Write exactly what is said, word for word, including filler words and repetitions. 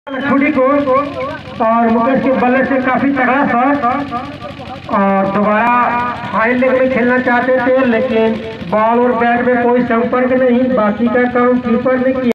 छुड़ी को और मुकेश के बल्ले से काफी तगड़ा शॉट और दोबारा फाइन लेग में खेलना चाहते थे, लेकिन बॉल और बैट में कोई संपर्क नहीं। बाकी का काम कीपर ने किया।